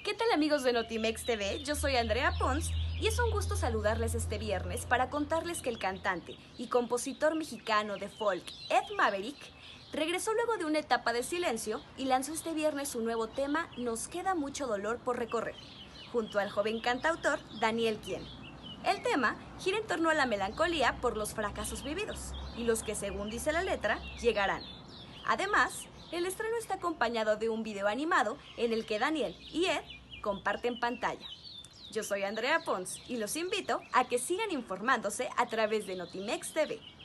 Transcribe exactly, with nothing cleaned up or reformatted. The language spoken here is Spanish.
¿Qué tal amigos de Notimex T V? Yo soy Andrea Pons y es un gusto saludarles este viernes para contarles que el cantante y compositor mexicano de folk Ed Maverick regresó luego de una etapa de silencio y lanzó este viernes su nuevo tema Nos queda mucho dolor por recorrer, junto al joven cantautor Daniel Quien. El tema gira en torno a la melancolía por los fracasos vividos y los que, según dice la letra, llegarán. Además, el estreno está acompañado de un video animado en el que Daniel y Ed comparten pantalla. Yo soy Andrea Pons y los invito a que sigan informándose a través de Notimex T V.